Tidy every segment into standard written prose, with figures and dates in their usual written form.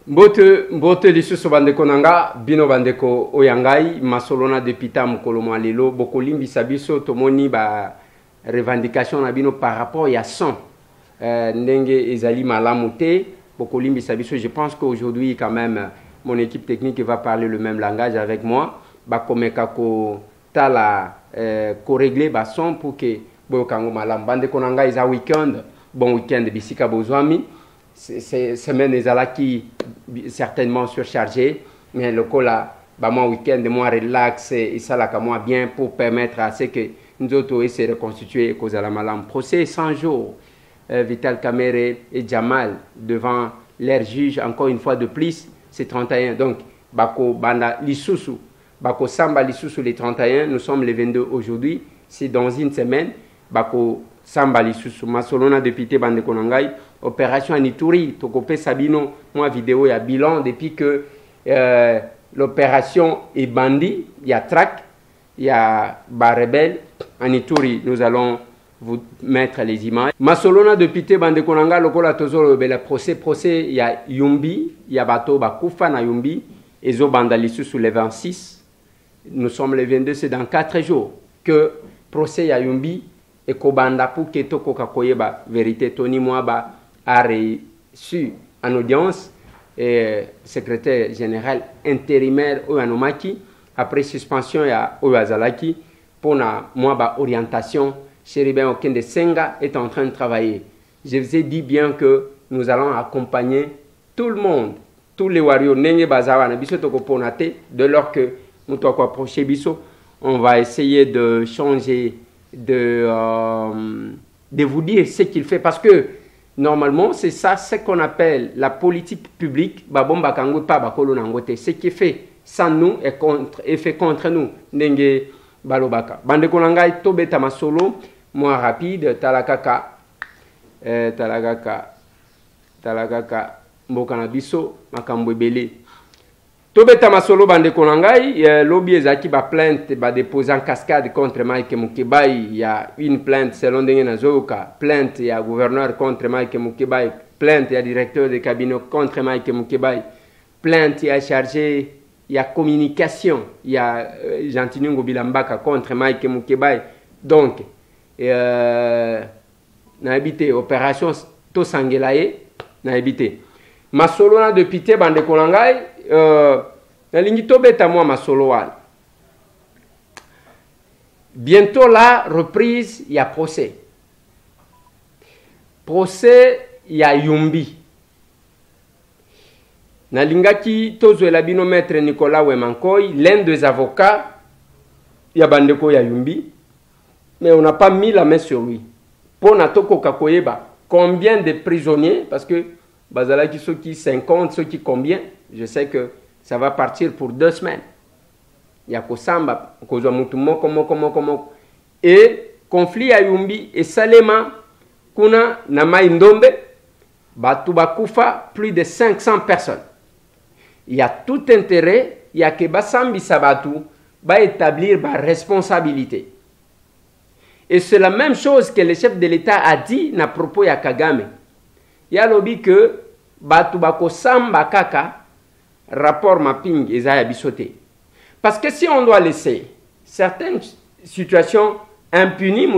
Mbote lisusu bandeko nanga bino bandeko oyangai masolona depuis mokolo mwa lelo bokolimbisa biso tomoni ba revendication na bino par rapport ya son ndenge ezali malamu te bokolimbisa biso. Je pense qu'aujourd'hui quand même mon équipe technique va parler le même langage avec moi bakomeka ko tala ko régler ba son pour que boyokango malamu bandeko nanga eza weekend bon weekend bisika bozwami. Ces semaines qui certainement surchargées, mais le cas là, moi week-end, moi relax et ça là moi bien pour permettre à ce que nous autres essayer de reconstituer cause à la malam. Procès 100 jours, Vital Kamerhe et Jamal devant leur juge encore une fois de plus, c'est 31. Donc bako banda lisusu, bako samba lisusu les 31. Nous sommes les 22 aujourd'hui. C'est dans une semaine, bako samba lisusu. Masolona député bande konangai. Opération Anituri, Tokope Sabino, moi vidéo, il y a bilan depuis que l'opération est bandit, il y a track, il y a Barebel, Anituri, nous allons vous mettre les images. Masolona depuis te bande konanga, lokola tozolo le procès, il y a Yumbi, il y a Bato Bakufa na Yumbi, et zo bandalisu sous les 26. Nous sommes les 22, c'est dans 4 jours que procès ya Yumbi et Kobanda pour que Toko Kakoyeba, vérité, Tony Mwaba, a reçu en audience secrétaire général intérimaire Oyanomaki après suspension à Oyazalaki pour na moi orientation. Chéribin Okende Senga est en train de travailler. Je vous ai dit bien que nous allons accompagner tout le monde, tous les warriors Nenge Bazawa na biso toko ponate de lors que nous toi approcher biso, on va essayer de changer de vous dire ce qu'il fait parce que normalement, c'est ça ce qu'on appelle la politique publique. Ce qui est fait sans nous est fait contre nous. Nenge balobaka. Bande konangai tobe tamasolo, moi rapide, talakaka, mbokanabiso, makambwebele. Tobe tamasolo bande konangai, lobby ezaki ba plainte ba déposer en cascade contre Mike Mukebai. Il y a une plainte selon Dengue Nazoka, plainte il y a gouverneur contre Mike Mukebai, plainte il y a directeur de cabinet contre Mike Mukebai, plainte il y a chargé, il y a communication, il y a Jantinungo Bilambaka contre Mike Mukebai. Donc, na habité opération Tosangelaye, na habité. Masolona depuis te bande konangai. Bientôt la reprise, il y a procès. Procès, il y a Yumbi. Nalingaki tozo elabino maître Nicolas Wemankoy, l'un des avocats, il y a Bandeko ya Yumbi, mais on n'a pas mis la main sur lui. Pour Natoko Kakoyeba, combien de prisonniers, parce que Bazalaki ceux qui 50, ceux qui combien, je sais que ça va partir pour 2 semaines. Il y a Kosamba, Kozomutumo, et conflit à Yumbi et Salema, Kuna, Nama Indombe, Batubakufa, plus de 500 personnes. Il y a tout intérêt, il y a que Basambi Sabatu va établir ma responsabilité. Et c'est la même chose que le chef de l'État a dit à propos de Kagame. Il y a lobby que Batubako Samba Kaka, rapport mapping, Isaiah Bissoté. Parce que si on doit laisser certaines situations impunies,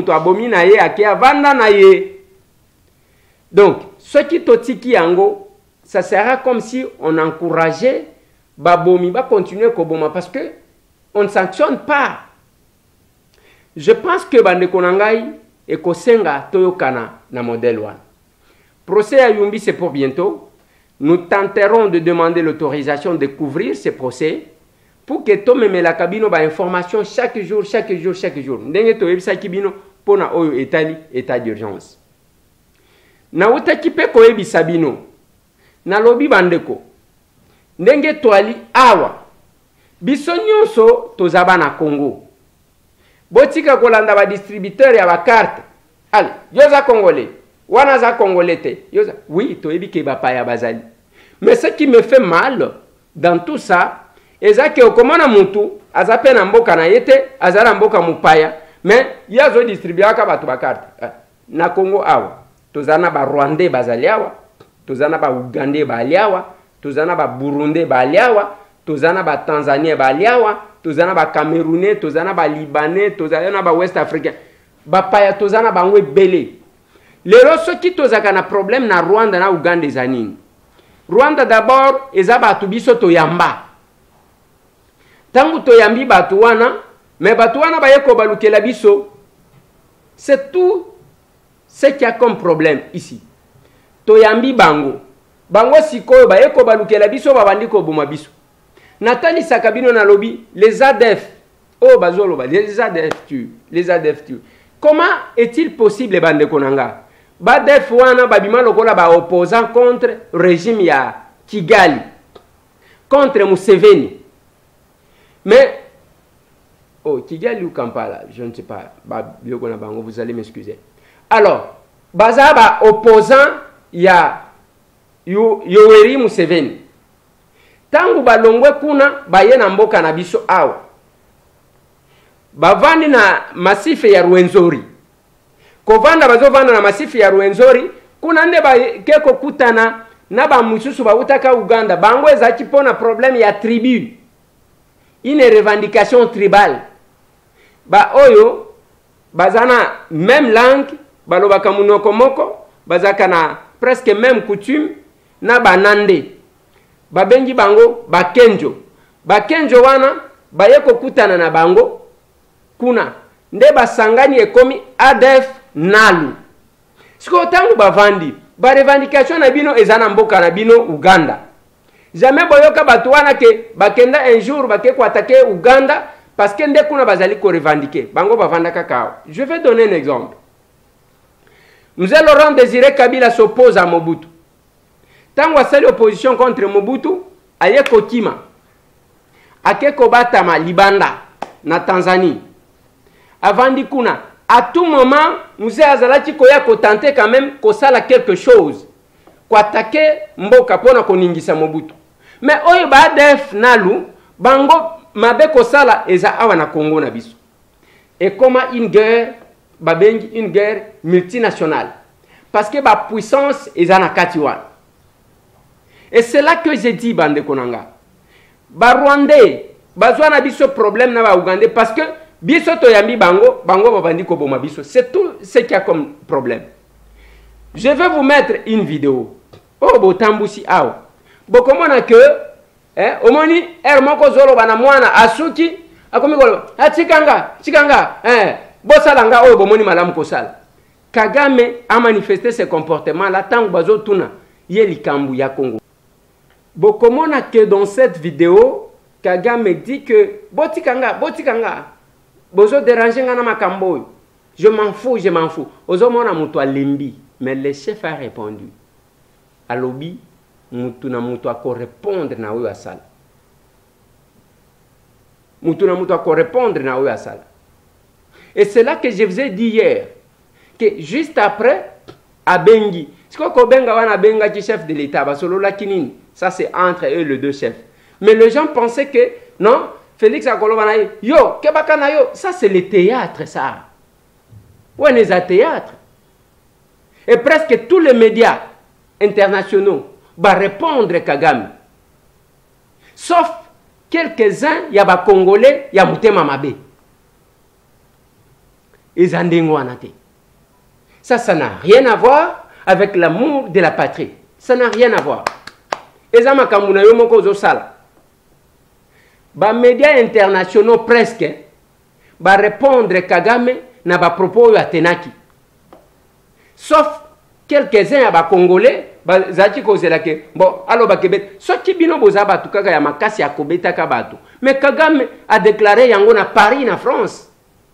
donc, ce qui totiki yango, ça sera comme si on encourageait Babomi va continuer Koboma parce que on ne sanctionne pas. Je pense que Bande Konangai et Kosenga Toyokana na modèle 1. Procès à Yumbi, c'est pour bientôt. Nous tenterons de demander l'autorisation de couvrir ces procès pour que Tome la cabine ba information chaque jour. Ndenge to ebisa kibino pona oyo état d'urgence. Na utaki pe ko ebisa bino. Na lobi bandeko. Ndenge to ali awa. Biso nyonso tozaba na Congo. Botika kolanda ba distributeur ya ba carte. Allez, yoza congolais. Wanaza congolais. Oui, to ebi ke ba pa ya bazali. Mais ce qui me fait mal dans tout ça, c'est que komona muntu azape na mboka na yete, azala mboka mupaya, mais yazo distribuer ka batu ba carte. Na Congo awa, tozana ba Rwandais bazali awa, tozana ba Ugandais bali awa, tozana ba Burundais baliawa, tozana ba Tanzaniens baliawa, tozana ba Camerounais, tozana ba Libanais, tozana ba West Africains. Ba paya tozana bango belé. Lero soki tozaka na problème na Rwanda na Uganda ezanini. Rwanda d'abord eza batu biso toyamba. Tangu toyambi batu wana, mais batu wana bayeko balukela biso. C'est tout ce qu'il y a comme problème ici. Toyambi bango. Bango sikoyo bayeko balukela biso babandi ko boma biso. Nathalie Sakabino na lobby, les ADF. Oh bazolo les ADF tu, les ADF tu. Comment est-il possible bande konanga? Badef wana babima lokola ba opposant contre régime ya Kigali. Contre Museveni. Mais oh Kigali ou Kampala, je ne sais pas. Vous allez m'excuser. Alors, baza ba opposant ya Yoweri Museveni. Tangu balongwe kuna baye na mboka na biso awa. Bavandi na masife ya Rwenzori. Kovanda bazovanda na masife ya Rwenzori, kuna nde ba keko kutana na ba mususu ba utaka Uganda. Bango ezaki pona problème ya tribu. Une revendication tribale. Ba oyo bazana même langue, balobaka munoko moko, bazaka na presque même coutume na banande. Babengi bango bakenjo. Bakenjo wana bayeko kutana na bango kuna nde basangani ekomi ADF nalu. Siko tangu bavandi ba revendication na bino ezana mboka na bino Uganda. Jamais boyoka batu wana ke bakenda un jour bakeko attaquer Uganda parce que nde kuna bazali ko revendiquer. Bango bavanda kakao. Je vais donner un exemple. Mzee Laurent Désiré Kabila s'oppose à Mobutu. Tango asali opposition contre Mobutu, aye kokima. Akeko batama Libanda na Tanzanie. Avandi kuna, à tout moment, Mzee Azalaki koya ko tenter quand même ko sala quelque chose. Ko attaquer mboka pona koningisa Mobutu. Mais oyo ba def nalu, bango mabe ko sala eza awa na Congo na biso. Et comment une guerre, babengi une guerre multinationale. Parce que ba puissance eza na katiwan. Et c'est là que j'ai dit bande konanga. Ba Rwandais, bazwa na biso problème na ba Ougandais parce que biso to yambi bango, bango babandi ko boma biso. C'est tout ce qu'il y a comme problème. Je vais vous mettre une vidéo. Oh botambusi aw. Bokomona que omoni moko zolo bana mwana asuki akomi ko chikanga bosalanga oyo bomoni malamu kosala. Kagame a manifesté ce comportement là tangu bazo tuna ye likambu ya Congo. Bokomona que dans cette vidéo Kagame dit que botikanga bozo déranger ngana makambo. Je m'en fous. Ozomona mutu alembi, mais le chef a répondu. Alobi mutu na mutu ako répondre na oyo asala. Mutu na mutu ako répondre na oyo asala. Et c'est là que je vous ai dit hier que juste après abengi siko ko benga wana benga ki chef de l'état basolo la kinini. Ça c'est entre eux les deux chefs. Mais les gens pensaient que non, Félix Akoloba na yo kebaka na yo, ça c'est le théâtre ça. Ouais, les théâtre. Et presque tous les médias internationaux vont répondre Kagame. Sauf quelques-uns, il y a des Congolais, il y a Moutema Mabé. Ils en dénouanate. Ça n'a rien à voir avec l'amour de la patrie. Ça n'a rien à voir. Et ça m'a kamuna yo moko zo sala. Ba médias internationaux presque va répondre Kagame na ba propos ya tenaki. Sauf quelques-uns ya ba Congolais ba zaki kozela ke bon alo ba kebet soki bino boza batu kaka ya makasi ya kobeta ka batu. Mais Kagame a déclaré yango na Paris na France.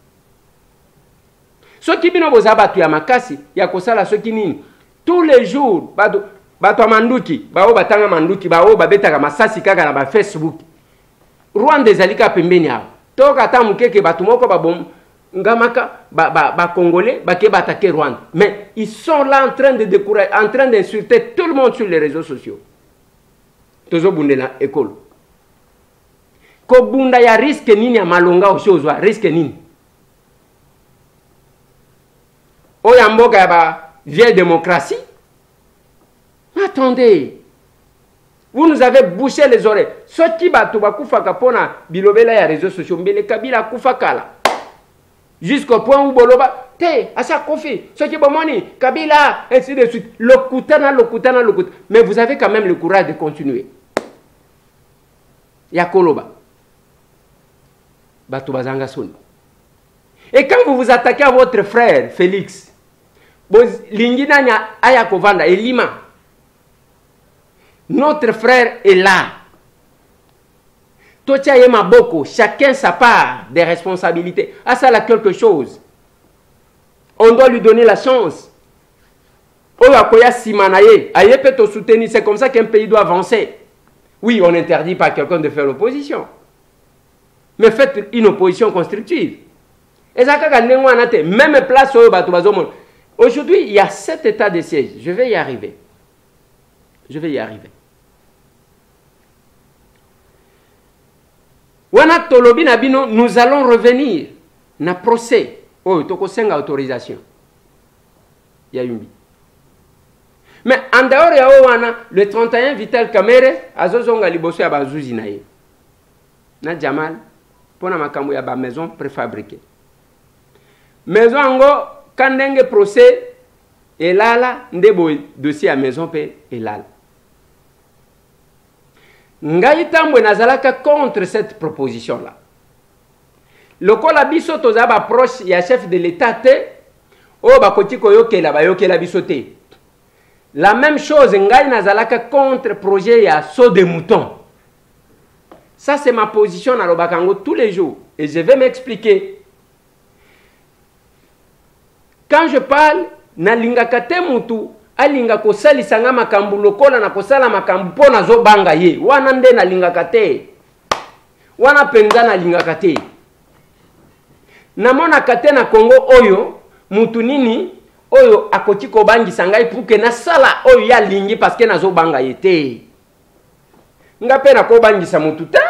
Soki bino boza batu ya makasi ya kosala soki nini tous les jours bato manduki bao batanga manduki bao babetaka masasi kaka na ba Facebook. Rwanda ezalika pembeni hapo. Toka tamu keke batu moko babom ngamaka ba Congolais bake attaquer Rwanda. Mais ils sont là en train de décourager, en train d'insulter tout le monde sur les réseaux sociaux. Tozo bundela école. Ko bunda ya risque nini ya malonga oshozwa risque nini? Oya mboka ya ba vieille démocratie. Attendez. Vous nous avez bouché les oreilles. Ce qui va tout bakufaka pona bilobela ya réseaux sociaux mbele Kabila kufakala. Jusqu'au point où boloba te asa kofi ce qui bomoni Kabila ainsi de suite. Lokutana. Mais vous avez quand même le courage de continuer. Yakoloba. Bato bazanga soni. Et quand vous vous attaquez à votre frère Félix, lingina nya aya kovanda elima. Notre frère est là. Tocha yema boko, chacun sa part des responsabilités. Ah, ça là quelque chose. On doit lui donner la chance. Oya koya simanaye, aye peut te soutenir, c'est comme ça qu'un pays doit avancer. Oui, on n'interdit pas à quelqu'un de faire l'opposition. Mais faites une opposition constructive. Et ça même place aujourd'hui, il y a 7 états de siège. Je vais y arriver. Nous allons revenir na procès. Oh, tokosenga autorisation. Il y a une. Mais en dehors de le 31 Vital Kamere azozonga liboso ya bazuzi na ye. Na Jamal pona makambo ya ba maison préfabriquée. Maison ango kandenge procès elala ndebo dossier à maison pe elala. Ngai tambwe nazalaka contre cette proposition là. Lokola biso toza ba proche ya chef de l'état te o bakoti koyokela bayokela biso te. La même chose ngai nazalaka contre projet ya saut de mouton. Ça c'est ma position na lobakango tous les jours et je vais m'expliquer. Quand je parle na lingaka te mutu alinga kosalisa nga makambu lokola na kosala makambu pona zo banga ye wana nde na lingaka te wana penza na lingaka te namona kate na Congo oyo mutu nini oyo akoti ko bangisa ngai pour que na sala oyo ya lingi parce que nazo banga ye te nga pe na ko bangisa mutu ta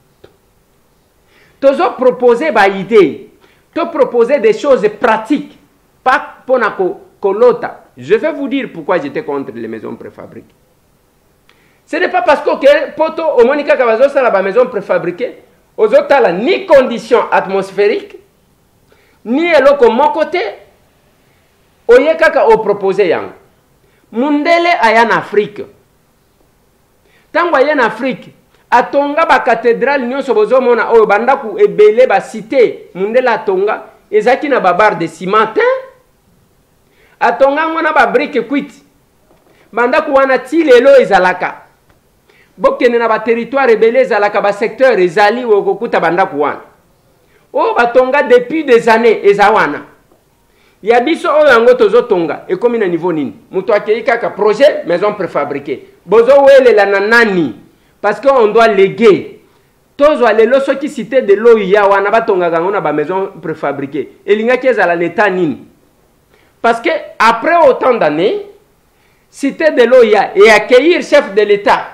tozo proposer ba idée to proposer des choses pratiques pas pona kolota. Je vais vous dire pourquoi j'étais contre les maisons préfabriquées. Ce n'est pas parce que poto au monika kabazo sala ba maison préfabriquée ozotala ni conditions atmosphériques ni eloko mokote oyekaka o proposer yang. Mundele aya en Afrique. Tango aya en Afrique atonga ba cathédrale nyonso bozomona oyo bandaku ebele ba cité mundele atonga ezaki na babar de ciment atonga ngona ba brique kwiti bandaku wana tilelo ezalaka bokene na ba territoire ebele ezalaka ba secteur ezali okokuta bandaku wana o batonga depuis des années ezawana ya biso oyo yango tozotonga ekomi na niveau nini muto akei kaka projet maison préfabriquée bozo welela na nani parce que on doit léguer tozo lelo soki cité de l'eau ya wana batonga kango na ba maison préfabriquée elinga kezala l'état nini. Parce que après autant d'années, cité de l'Oya et accueillir chef de l'État,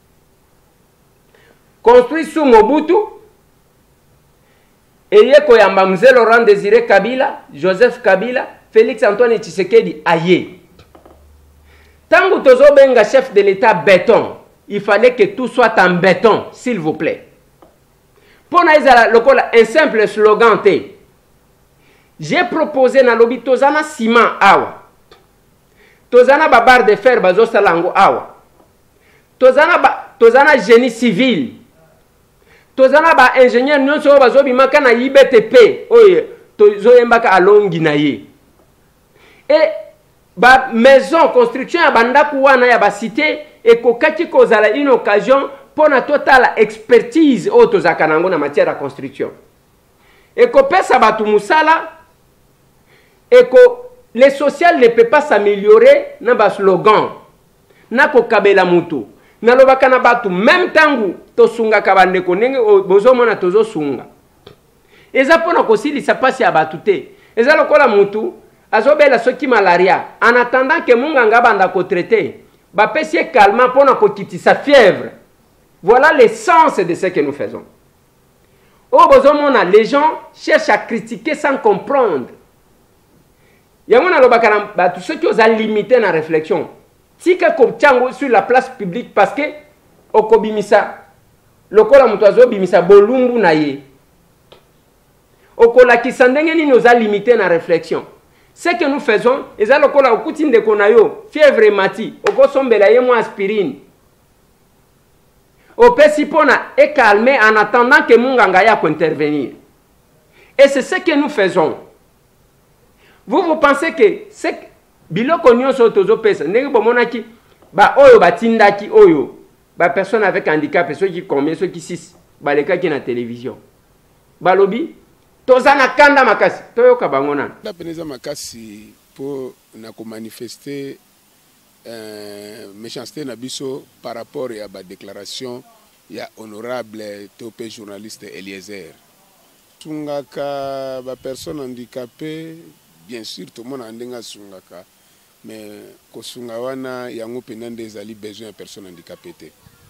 construit sous Mobutu, et Koyamba Mzee Laurent Désiré Kabila, Joseph Kabila, Félix Antoine Tshisekedi Aye. Tant que tozo benga chef de l'État béton, il fallait que tout soit en béton, s'il vous plaît. Pour un simple slogan T. J'ai proposé na lobi tozana ciment awa. Tozana babar de fer bazo salango awa. Tozana génie civil. Tozana ba ingénieur nyonso bazo bimaka na IBTP. Oye, tozo yembaka alongi na ye. Et ba maison construction ya bandaku wana ya ba cité et kokaki kozala une occasion pour na totale expertise o tozaka nango na matière de construction. Et ko pesa batu musala et que le social ne peut pas s'améliorer dans le slogan. Na ko kabela mutu. Na lobaka na batu même tangu to sunga kabande konenge bozomona tozo sunga. Eza pona kosili sa passe ya batu te. Eza lokola mutu azobela soki malaria en attendant que munganga banda ko traiter. Ba pesie calmant pona ko kitisa fièvre. Voilà l'essence de ce que nous faisons. Oh bozomona les gens cherchent à critiquer sans comprendre. Yamona lobakana batu ceux qui osent limiter la réflexion. Tika koptiango sur la place publique parce que okobimisa lokola mutu azobimisa bolumbu na ye okolakisa ndenge nini oza limité na réflexion. Ce que nous faisons eza lokola okuti ndeko na yo fièvre mati okosombela ye mwa aspirine opesi mpona écalmer en attendant que munganga ya intervenir. Et c'est ce que nous faisons. Vous pensez que c'est biloko nyonso tozopesa ndenge bomonaki ba oyo batindaki oyo ba personne avec handicap ceux qui combien ceux qui 6 balekaki na télévision balobi tozana kanda makasi toyoka bango nana la peneza makasi pour na ko manifester méchanceté na biso par rapport à ba déclaration ya honorable topé journaliste Eliezer tungaka ba personne handicapée bien sûr tout le monde andenga sungaka mais kosunga wana yango penande ezali besoin de personnes handicapées.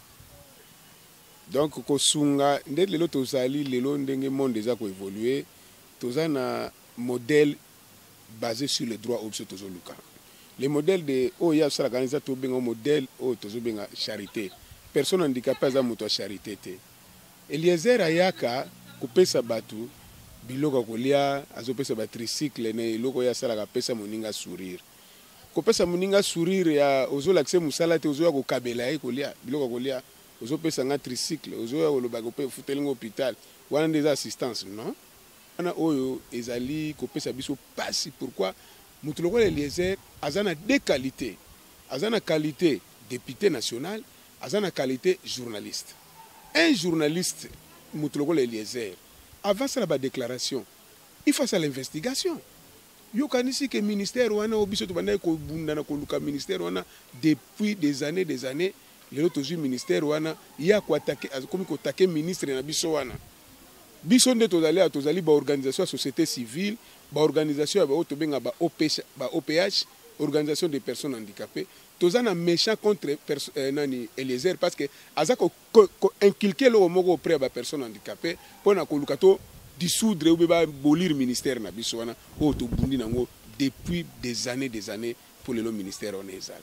Donc kosunga nde lelo tozali lelo ndenge monde eza ko évoluer tozana modèle basé sur les droits obso tozoluka. Les modèles de oya sala kanisa to benga modèle o tozobenga charité. Personne handicapée za muto charité te. Eliezer ayaka kopesa batu biloko kolia azopesa ba tricycle ne iloko ya sala ka pesa moninga sourire. Kopesa moninga sourire ya ozola kse musala te ozoya ko kabela e kolia biloko kolia ozopesa nga tricycle ozoya koloba ko pe futelinga hôpital wana des assistance non wana oyo ezali kopesa biso pasi. Pourquoi mutu lokola Eliezer azana deux qualités, azana qualité député national, azana qualité journaliste. Un journaliste mutu lokola Eliezer avant ça la déclaration il faut ça l'investigation. Yo kanisi que ministère wana obiso to banda ko bunda na ko luka ministère wana depuis des années les autres ministère wana ya ko attaquer comme ko attaquer ministre na biso wana biso nde tozali ba organisation ya société civile ba organisation ya ba auto benga ba OPH organisation des personnes handicapées tozana méchant contre nani Eliezer parce que azako inculquer le moko auprès ba personnes handicapées pona ko luka to dissoudre ou ba bolir ministère na biso wana o to bundi nango depuis des années pour le ministère on ezala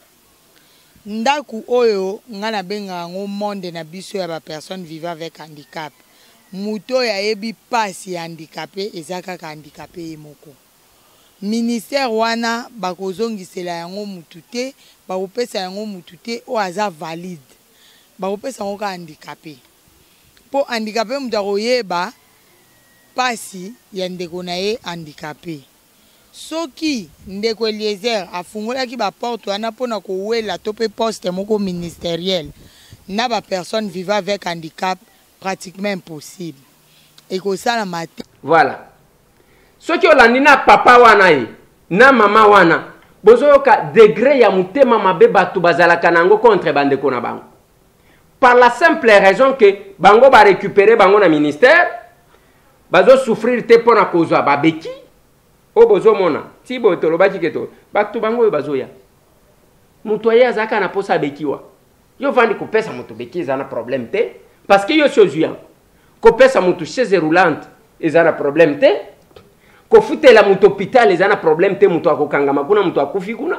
ndaku oyo ngana benga ngo monde na biso ya ba personnes vivant avec handicap muto ya ebi pasi handicapé ezaka ka handicapé moko ministère wana bakozongisela yango mutute bakopesa yango mutute o aza valide bakopesa yango ka handicapé po handicapé mutako yeba pasi ya ndeko na ye handicapé soki ndeko Eliezer afungolaki ba porte wana pona ko wela to pe poste moko ministériel na ba personne vivant avec handicap pratiquement impossible et ko sala matin. Voilà. Soki olandi na papa wana ye na mama wana bozoyoka degré ya mutema mabe batu bazalaka nango contre bandeko na bango par la simple raison que bango ba récupérer bango na ministère bazo souffrir te pona kozwa babeki o bozo mona tibo tolobaki keto batu bango bazoya mutu aye azaka na posa bekiwa yo vandi kopesa mutu beki ezana problème te parce que yo chozuya kopesa mutu chaise roulante ezana problème te kofutela mutu hôpital ezana problème te mutu akokangama kuna mutu akufi kuna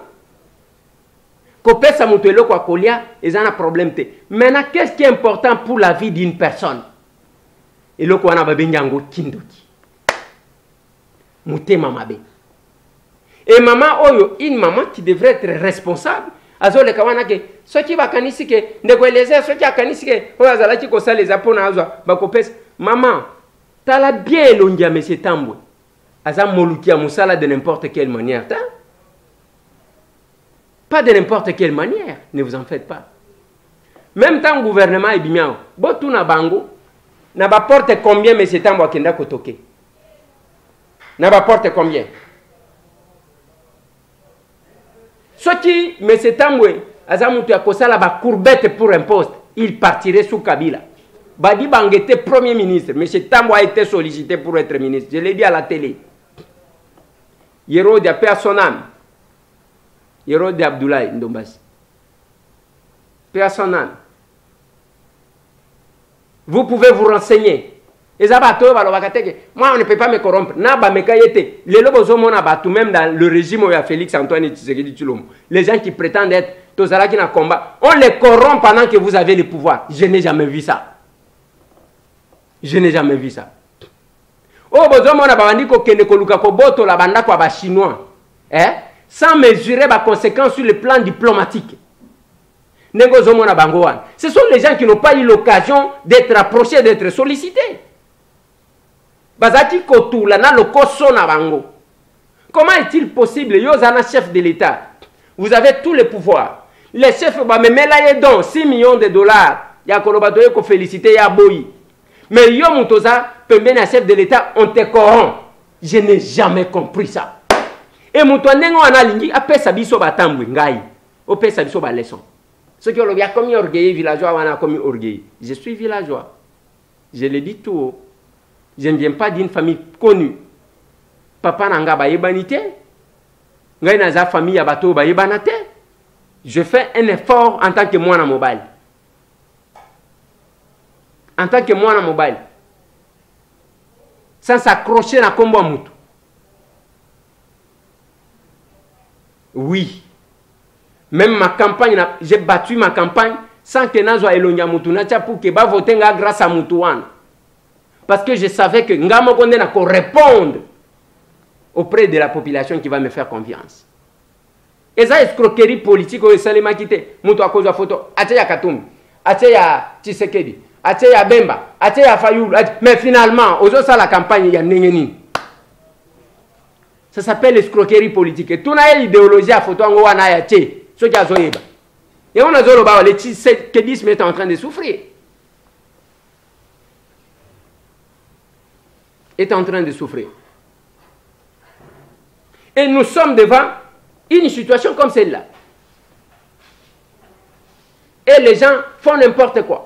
kopesa mutu eloko akolia ezana problème te. Maintenant qu'est-ce qui est important pour la vie d'une personne? Eloko wana babengi yango kindoki mutema mabe. Et maman oyo une maman qui devrait être responsable azole kawana ke soki bakanisi ke ndeko Eliezer soki akanisi ke oyo azalaki kosala les apona azwa bakopesa maman tala bien elongia monsieur Tambwe aza molukia musala de n'importe quelle manière ta? Pas de n'importe quelle manière, ne vous en faites pas. Même temps le gouvernement est bien botu na bango na ba porte combien monsieur Tambwe akenda kotoke na ba porte combien soki monsieur Tambwe azamutu ya kosala ba courbette pour un poste il partirait sous Kabila. Badi Bang était premier ministre, monsieur Tambwe a été sollicité pour être ministre, je l'ai dit à la télé. Yero de personne Yero de Abdoulaye Ndombasi personne. Vous pouvez vous renseigner. Moi, on ne peut pas me corrompre. Les gens même dans le régime où il y a Félix Antoine Tshisekedi Tshilombo, les gens qui prétendent être tozalaki na combat, on les corrompt pendant que vous avez le pouvoir. Je n'ai jamais vu ça. Je n'ai jamais vu ça. Oh, bozomona babandi ko kende ko luka ko boto la banda kwa ba chinois. Sans mesurer les conséquences sur le plan diplomatique. Ce sont les gens qui n'ont pas eu l'occasion d'être approchés, d'être sollicités. Comment est-il possible, Yozana, chef de l'État, vous avez tous les pouvoirs. Les chefs, me mettent donc 6 millions de dollars. Il y a qu'on féliciter, il y a Boyi. Mais Yomutoza, chef de l'État, on te corrompt. Je n'ai jamais compris ça. Et mon toit n'est pas lingi après sa biso batambou ngai au père sa biso ba leçon. Ce qui a commis orgueil villageois on a commis orgueil. Je suis villageois. Je le dis tout haut. Je ne viens pas d'une famille connue. Papa nanga ba yebanité. Ngai na za famille ya bato ba yebanate. Je fais un effort en tant que moi na mobile. En tant que moi na mobile. Sans s'accrocher na kombo mutu. Oui. Même ma campagne, j'ai battu ma campagne sans que Nazwa Elonia Moutunacha pour que ba voter grâce à Moutouane. Parce que je savais que Ngamo Konde n'a qu'à répondre auprès de la population qui va me faire confiance. Et ça, escroquerie politique, au Salema Kité, Moutou à cause de la photo, Ateya Katoum, Ateya Tshisekedi, Ateya Bemba, Ateya Fayou, mais finalement, aux autres, la campagne, il y a Nengenin. Ça s'appelle l'escroquerie politique. Et tout n'a idéologie à photo en wana ya tché. Ce qui a zoéba. Et on a zoloba, les Tshisekedi est en train de souffrir. Est en train de souffrir. Et nous sommes devant une situation comme celle-là. Et les gens font n'importe quoi.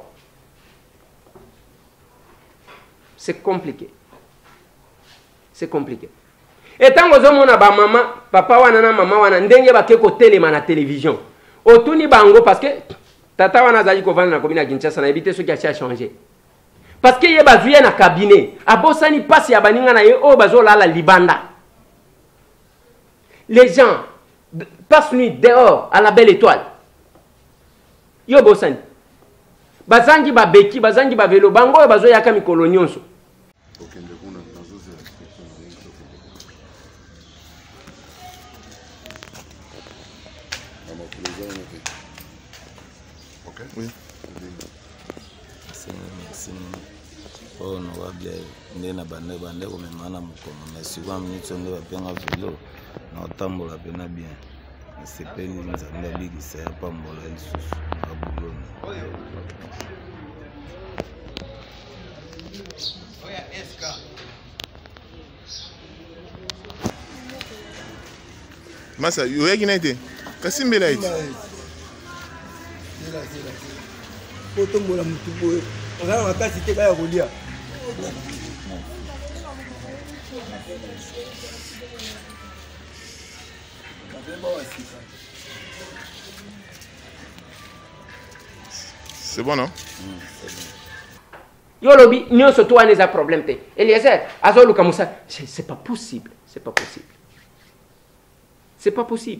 C'est compliqué. C'est compliqué. Et tant que on a maman, papa wana maman wana ndenge ba ke ko telema na télévision. Otuni bango parce que tata wana zali ko vendre na commune à Kinshasa na éviter ce qui a changé. Parce que ye bazuye na cabinet, abosani passe ya baninga na ye o bazola la libanda. Les gens passent nuit dehors à la belle étoile. Yo bosani. Bazangi ba beki, bazangi ba velo bango bazo ya kami kolonyonso. Oui. Oh no wabia ndena bande ko memana mukoma merci kwa minute nde bapenga velo na otambola pena bien sepeli nzambe abikisa ya pambola lisusu abuloni oya eska masa yoyaki na ete kasimbela iti otombola mutu boye ozala makasi te kaya kolia c'est bon non Yolobi nyo soto wana za problème te Eliezer azoluka musa c'est pas possible c'est pas possible c'est pas possible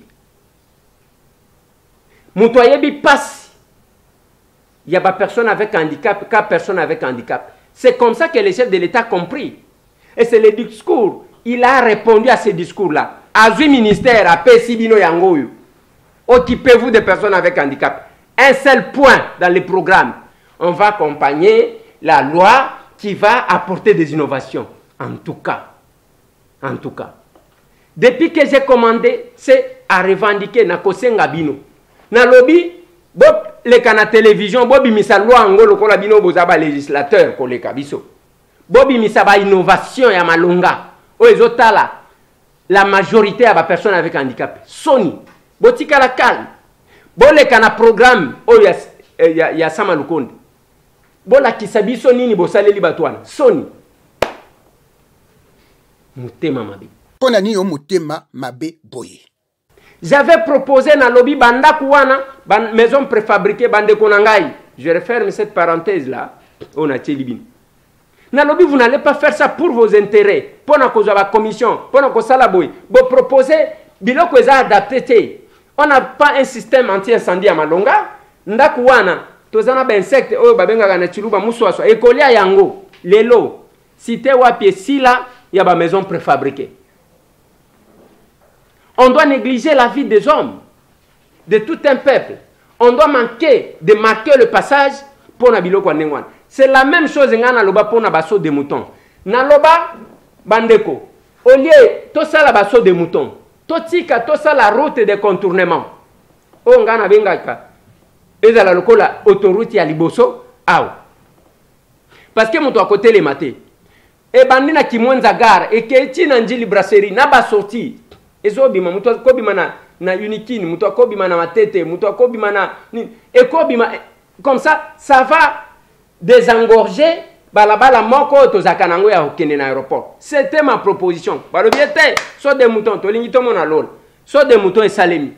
mutu ayebi passe. Il y a pas personne avec handicap, qu'à personne avec handicap. C'est comme ça que le chef de l'État a compris. Et c'est le discours. Il a répondu à ce discours-là. Azui ministère, à Pesibino Yangoyu. Occupez-vous des personnes avec handicap. Un seul point dans le programme. On va accompagner la loi qui va apporter des innovations. En tout cas. En tout cas. Depuis que j'ai commandé, c'est à revendiquer na kosenga bino. Na lobby, Bob les canaux télévision, Bobi misa loi angolo kola bino bozaba législateur koleka biso. Bobi misa ba innovation ya malonga. O ezotala la majorité à ba personne avec handicap. Sony, botika la calme. Bo les canaux programme o ya sama lukonde. Bo la kisabiso nini bo saleli batwana. Sony. Mutema mabe. Pona ni o mutema mabe boye. J'avais proposé dans le lobby banda kouana, maison préfabriquée bande konangai. Je referme cette parenthèse là. On a télébin. Dans le lobby vous n'allez pas faire ça pour vos intérêts. Pour la commission, pour la salaboy. Vous proposez biloko za adapté. On n'a pas un système anti-incendie à Malonga. Ndaku wana tozana ba insecte oyo babenga na chiluba muswaso ekolia yango lelo cité wapi sila ya ba maison préfabriquée. On doit négliger la vie des hommes, de tout un peuple. On doit manquer de marquer le passage pour na biloko ndengwana. C'est la même chose ngana loba pour na baso de mouton. Na loba bandeko au lieu to sala baso de mouton, to tika to sala route de contournement. O ngana bengaka ezala lokola autoroute ya liboso aw. Parce que moto à côté les maté. E bandina kimwenza gare e keti na njili brasserie na ba sorti. Ezobima moto kobima na Unikini, moto kobima na matete, moto kobima na e kobima comme ça va désengorger balabala moko tozaka nango ya okende na aéroport. C'était ma proposition. Balobiete so des moutons to lingi to mona lol. So des moutons et salemi.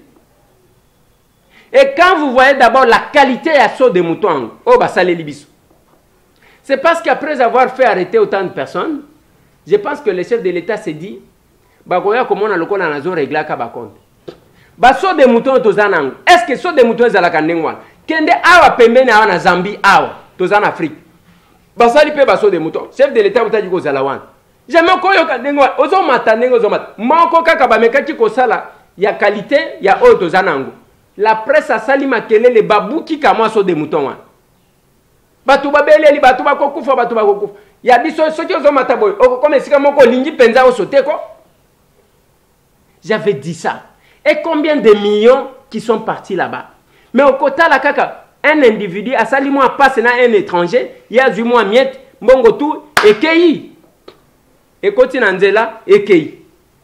Et quand vous voyez d'abord la qualité à saut des moutons, oh bah ça les libiso. C'est parce qu'après avoir fait arrêter autant de personnes, je pense que le chef de l'État s'est dit, bah comment on a le coup dans la zone régla kabakont. Bah saut des moutons tozanang. Est-ce que saut des moutons zala kanengwan? Kende awa pembeni awa na Zambie awa tozan Afrique. Bah ça lipe bah saut des moutons. Chef de l'État utaji ko zalawan. Jamais koyo kanengwan. Ozo mata nengo ozo mata. Moko kaka ba mekaki ko sala ya qualité ya o tozanango. La presse a sali makelele babuki kama so de mouton. Batu babeleli batu bakokufa batu bakokufa. Ya biso soki ozo mata boy. Comme esika moko lingi penza o soteko. J'avais dit ça. Et combien de millions qui sont partis là-bas? Mais au côté la kaka, un individu a sali moi passe na un étranger, il y a du moi miette, mbongo tout et kei. Et continue nzela et kei.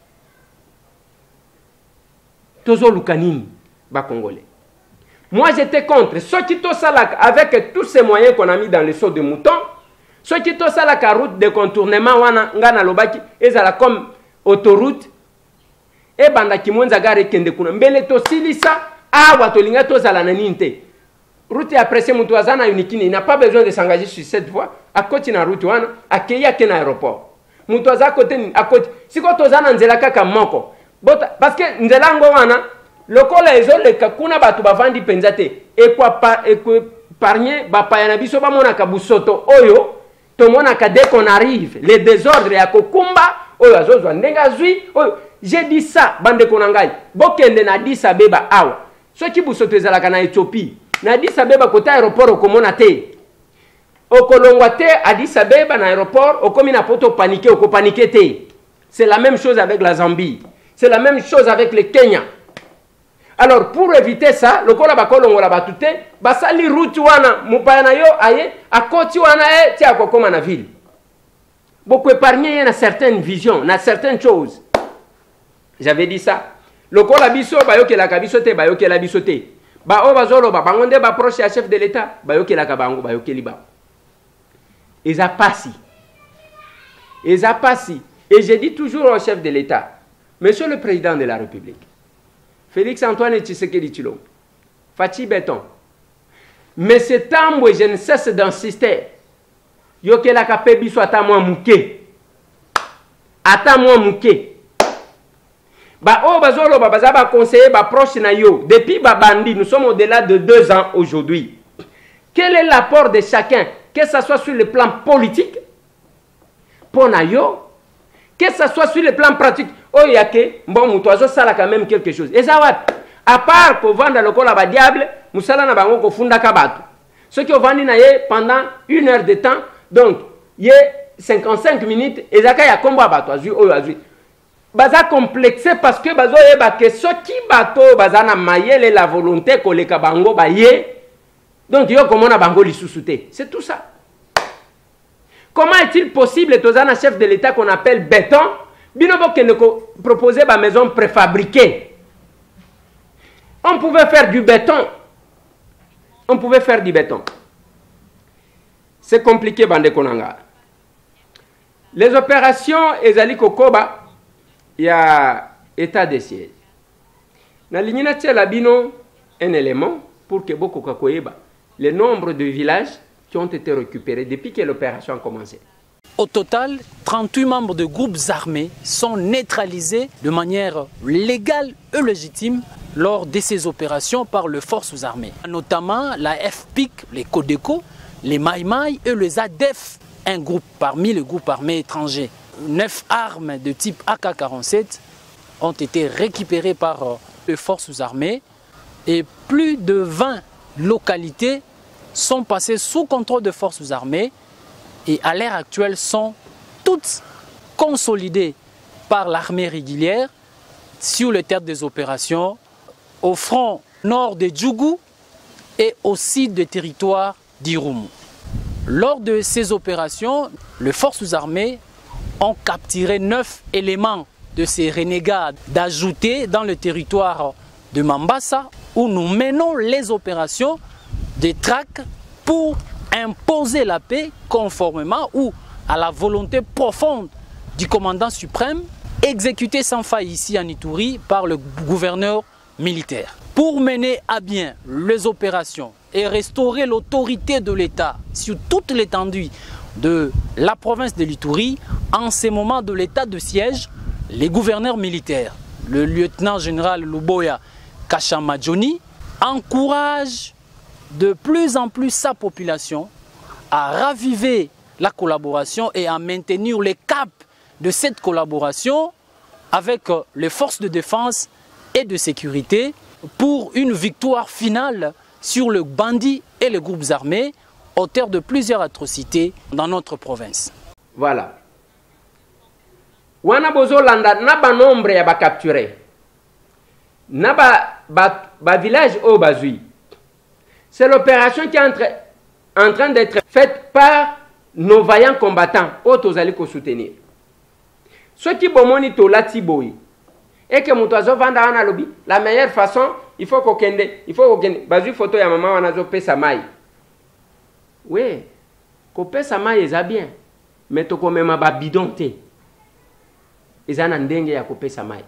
Tozo lukanini. Congolais. Moi j'étais contre. Ceux qui t'ont salak avec tous ces moyens qu'on a mis dans le saut de mouton, ceux qui t'ont salak à route de contournement, wana ngana lobaki, ezala comme autoroute, et banda kimwenza gare kende kuna. Mbele to silisa, awa to linga to zala naninte. Route après moutou azana Unikini, il n'a pas besoin de s'engager sur cette voie. À côté na route wana, à keya ken aéroport. Moutou aza côté à côté. Si ko to zana nzela kaka moko. Parce que nzela ngo wana lokola ezoleka kuna batu bavandi penzate épargner bapaya na biso bamona kabusoto oyo tomona ka dès qu'on arrive les désordres ya kokumba oyo azozwa ndenga zui oyo j'ai dit ça bande konangai bokende na Addis Abeba awa soki busoto ezalaka na Éthiopie na Addis Abeba kota aéroport okomona te okolongwa te Addis Abeba na aéroport okomi na poto paniquer okopaniquer te. C'est la même chose avec la Zambie, c'est la même chose avec le Kenya. Alors pour éviter ça, le kola bakolongo la batute, basali route wana mupana yo aye akoti wana ti akokoma na ville. Beaucoup épargner na certaines visions, na certaines choses. J'avais dit ça. Le kola biso bayoke la kabiso te bayoke la biso te. Ba o bazolo ba bangonde ba proche à chef de l'État, bayoke la kabango bayoke liba. Eza passi. Eza passi. Et je dis toujours au chef de l'État, Monsieur le Président de la République, Félix Antoine Tshisekedi Tshilombo, Fachi Béton. Mais ce temps où je ne cesse d'insister, yoke la kapé biso ata moi mouké. Ata moi mouké. Ba o bazolo ba bazaba conseiller ba proche na yo. Depuis ba bandi, nous sommes au-delà de 2 ans aujourd'hui. Quel est l'apport de chacun, que ce soit sur le plan politique, pour na yo, que ce soit sur le plan pratique. Oh yake, bon moutoiseau ça là quand même quelque chose. Et ça va. À part qu'on vende le col à ba diable, moussala na bango ko funda kabatu. Ceux qui ont vendu na ye pendant 1 heure de temps, donc ye 55 minutes, et zaka ya kombo abato azui oyo azui. Baza complexé parce que bazo yeba que ceux qui bato baza na mayele la volonté ko le kabango ba ye. Donc yo comment na bango lisusuté. C'est tout ça. Comment est-il possible tozana chef de l'État qu'on appelle béton? Binobo qui ne proposait ma maison préfabriquée. On pouvait faire du béton. On pouvait faire du béton. C'est compliqué, Bande Konanga. Les opérations Ezali Kokoba, il y a état de siège. Na lignina labino un élément pour que beaucoup kakoyeba le nombre de villages qui ont été récupérés depuis que l'opération a commencé. Au total, 38 membres de groupes armés sont neutralisés de manière légale et légitime lors de ces opérations par les forces armées, notamment la FPIC, les Codeco, les Maïmaï et les ADEF, un groupe parmi les groupes armés étrangers. 9 armes de type AK-47 ont été récupérées par les forces armées et plus de 20 localités sont passées sous contrôle des forces armées et à l'heure actuelle sont toutes consolidées par l'armée régulière sur le théâtre des opérations au front nord de Djougou et au sud des territoires d'Irumu. Lors de ces opérations, les forces armées ont capturé 9 éléments de ces renégats d'ajouter dans le territoire de Mambasa où nous menons les opérations de traque pour imposer la paix conformément ou à la volonté profonde du commandant suprême exécuté sans faille ici en Ituri par le gouverneur militaire. Pour mener à bien les opérations et restaurer l'autorité de l'État sur toute l'étendue de la province de l'Ituri, en ces moments de l'état de siège, les gouverneurs militaires, le lieutenant général Luboya Kashamadjoni, encouragent de plus en plus sa population à raviver la collaboration et à maintenir le cap de cette collaboration avec les forces de défense et de sécurité pour une victoire finale sur le bandit et les groupes armés, auteur de plusieurs atrocités dans notre province. Voilà. Wana bozo landa na ba nombre ya ba capturé. Na ba village au bazui. C'est l'opération qui est en train d'être faite par nos vaillants combattants au tozali ko soutenir. Ceux qui bomoni to latiboyi et que mutozo vanda wana lobi, la meilleure façon, il faut qu'on bazui photo ya maman wana zo pesa mai. Oui, ko pesa mai eza bien, mais to ko mema ba bidon te. Eza na ndenge ya ko pesa mai.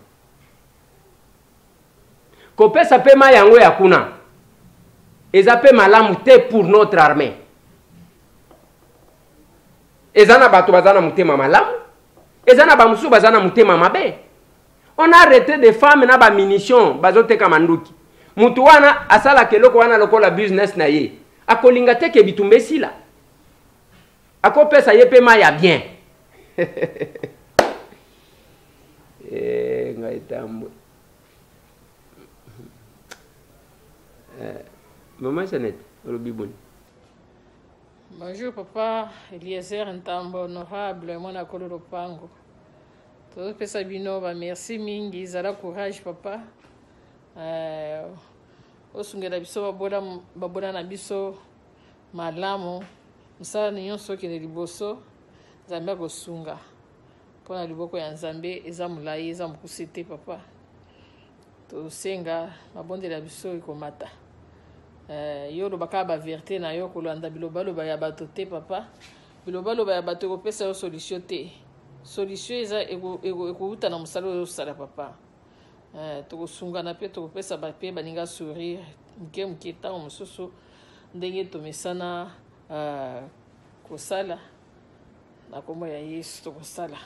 Ko pesa pe mai yango ya kuna. Eza pe malamu te pour notre armée. Eza na bato bazana mutema malamu. Eza na ba musu bazana mutema mabe. On a arrêté des femmes na ba munitions bazote kamanduki. Mutu wana asala keloko wana lokola business na ye. Akolinga te ke bitumbe sila. Ako pesa ye pe mai ya bien. Ngai tambo. Maman Jeannette, bonjour papa, Eliezer Ntambo, honorable, mon akolo lopango. Todo pesa binova, merci mingi, zara courage papa. Osungela biso babola na biso malamu, msala nyonso kene liboso, Nzambe akosunga. Pona liboko ya Nzambe eza mulayi, eza mkusite papa. Tosenga mabondela biso ikomata. Yo lobaka ba vérité na yo kolanda bilobaloba ya bato te papa. Bilobaloba ya bato kopesa yo solution te. Solution eza ekouta na musala yo sala papa. Tokosunga na pe tokopesa ba pe baninga sourire. Mke tango mosusu ndenge tomesana kosala na kombo ya Yesu tokosala.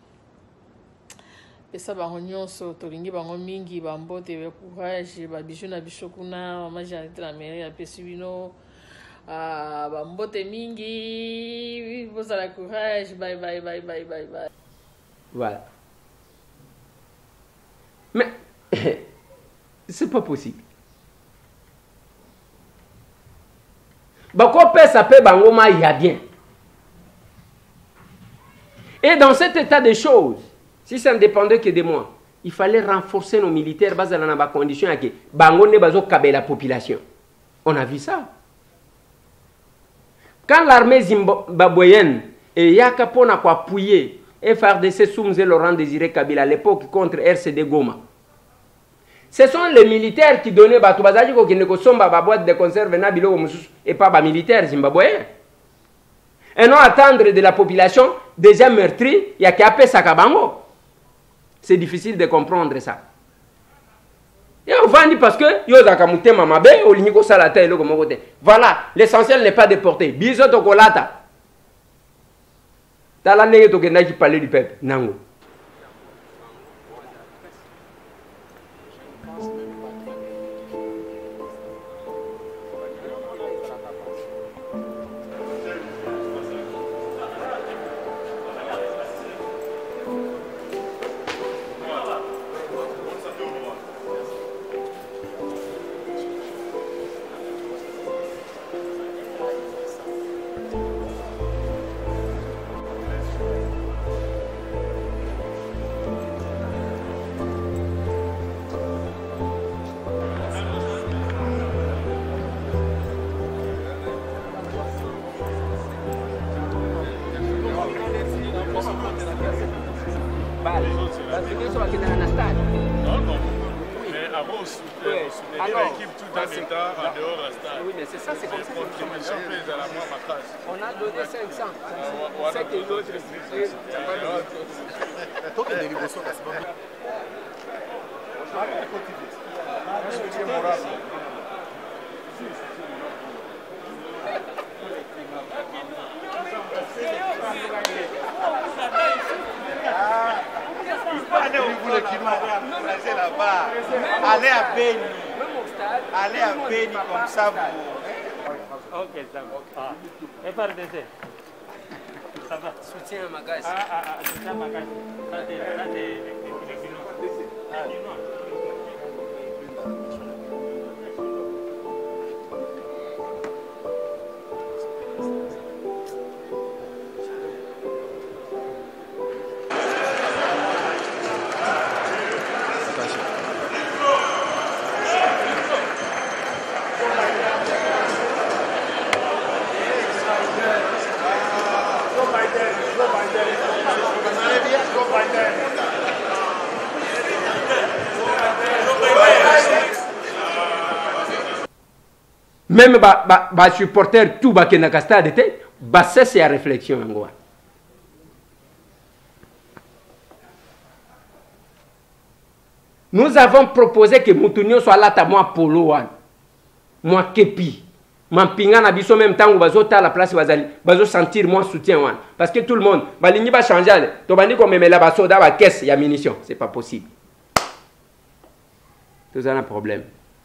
Pesa bango nyonso tolingi bango mingi bambote be courage ba bijou na biso kuna mama Jeannette la mairie ya pesi bino bambote mingi vous la courage bye bye bye bye bye bye. Voilà. Mais c'est pas possible. Bako pesa pe bango ma y a bien. Et dans cet état de choses, si ça ne dépendait que de moi, il fallait renforcer nos militaires basés dans la condition à que bango ne bazo kabe la population. On a vu ça. Quand l'armée zimbabwéenne et Yaka Pona kwa appuyer FRDC Soumze Laurent Désiré Kabila à l'époque contre RCD Goma, ce sont les militaires qui donnaient bato bazaji ko kine ko somba ba boîte de conserve na biloko mususu et pas ba militaires zimbabwéens. Et non attendre de la population déjà meurtrie, il y a qu'à payer ça kabango. C'est difficile de comprendre ça. Et on va dire parce que yozaka mutema mabe oliniko salata eloko moko te. Voilà, l'essentiel n'est pas de porter. Biso tokolata. Tala nenge tokenda ki parler du peuple nango. Non, non. Mais avant, on soutenait l'équipe tout en étant en dehors de la stade. Oui, mais c'est ça, c'est comme ça. On a donné 500. C'est que l'autre. là-bas. Allez à Béni. Allez à Béni comme ça vous. Ok, ça va. Et par dessus. Ça va. Soutien à Magazi. Soutien à Magazi. Ça c'est même les supporters tout bakena stade était basse c'est la réflexion ngwa. Nous avons proposé que Moutounio soit là à moi polo wan. Moi kepi. Mampinga na biso même temps où bazota la place bazali bazo sentir moi soutien wan parce que tout le monde balingi ba changer to bandi ko memela ba soda ba caisse ya munitions, c'est pas possible. C'est un problème.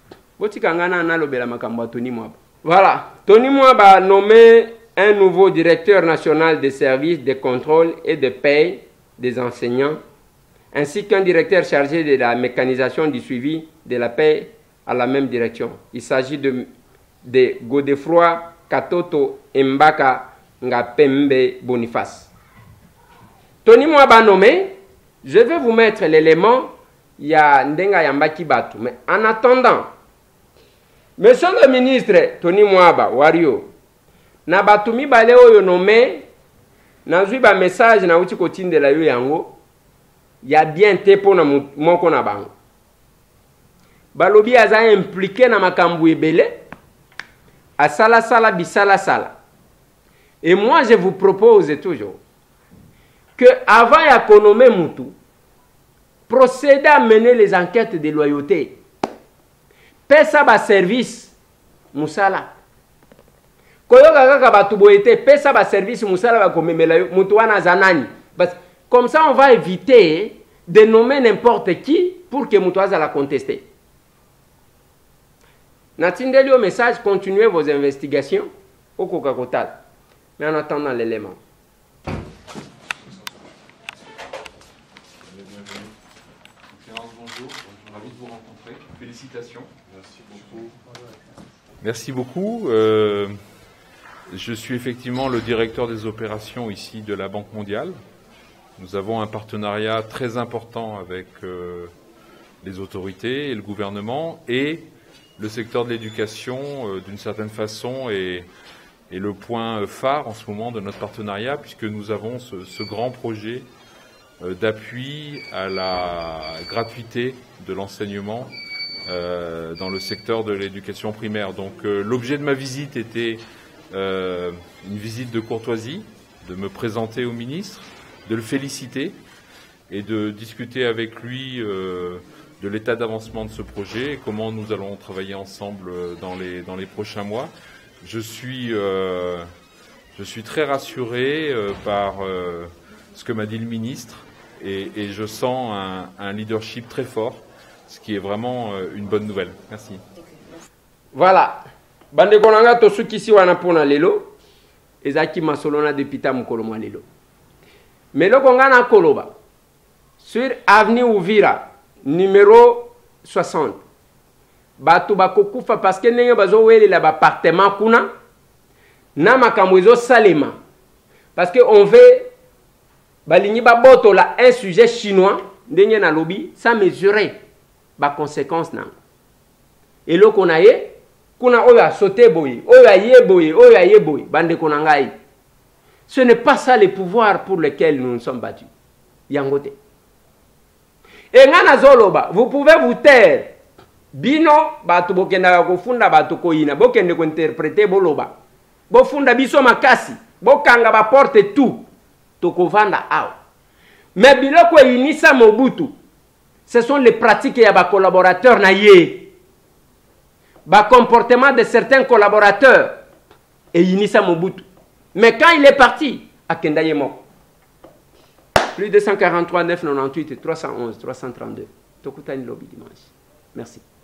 Voilà, Tony Mwaba a nommé un nouveau directeur national des services de contrôle et de paie des enseignants, ainsi qu'un directeur chargé de la mécanisation du suivi de la paie à la même direction. Il s'agit de Godefroy Katoto Mbaka Ngapembe Boniface. Tony Mwaba a nommé, je vais vous mettre l'élément, il y a Ndenga Yambaki Batu, mais en attendant, Monsieur le ministre Tony Mwaba Wario na batumi bale oyo nommé nazwi ba message na uti kotindela yo yango ya bien te pona moko na bango balobi aza impliqué na makambu ebele asala sala bisala sala. Et moi je vous propose toujours que avant ya konomé mutu procéder à mener les enquêtes de loyauté. Pesa ba service musala. Koyoka kaka batu boyete pesa ba service musala ba komemela yo mutu wana zanani. Comme ça on va éviter de nommer n'importe qui pour que mutu aza la contester. Natindeli au message, continuez vos investigations au Coca-Cola. Mais en attendant l'élément. Bonjour, ravi de vous rencontrer. Félicitations. Merci beaucoup. Merci beaucoup. Je suis effectivement le directeur des opérations ici de la Banque mondiale. Nous avons un partenariat très important avec les autorités et le gouvernement, et le secteur de l'éducation, d'une certaine façon, est le point phare en ce moment de notre partenariat, puisque nous avons ce grand projet d'appui à la gratuité de l'enseignement dans le secteur de l'éducation primaire. Donc l'objet de ma visite était une visite de courtoisie, de me présenter au ministre, de le féliciter et de discuter avec lui de l'état d'avancement de ce projet et comment nous allons travailler ensemble dans les prochains mois. Je suis très rassuré par ce que m'a dit le ministre et je sens un leadership très fort, ce qui est vraiment une bonne nouvelle. Merci. Voilà. Bande konanga tosukisi wana pona lelo ezaki masolona depita mukolo mwa lelo. Melo kongana koloba sur avenue Uvira numéro 60. Batu bakokufa parce que ndenge bazo welela ba appartement kuna na makambo ezo salema parce que on veut balingi ba botola un sujet chinois ndenge na lobby sans mesurer ba conséquences na. Et lo konaye kuna oyo a sauté boye, oyo a ye boye, oyo a ye boye, bande konangai. Ce n'est pas ça le pouvoir pour lequel nous nous sommes battus. Yangote. Et ngana zoloba, vous pouvez vous taire. Bino, batu bokenda kofunda batu koina, bokende ko interpréter boloba. Bofunda biso makasi, bokanga ba porte tout. Tokovanda ao. Mais biloko inisa Mobutu, ce sont les pratiques ya ba collaborateurs na ye. Ba comportement de certains collaborateurs et inisa Mobutu. Mais quand il est parti, akenda ye moko. Plus de 143 998 311 332. Tokutani lobby dimanche. Merci.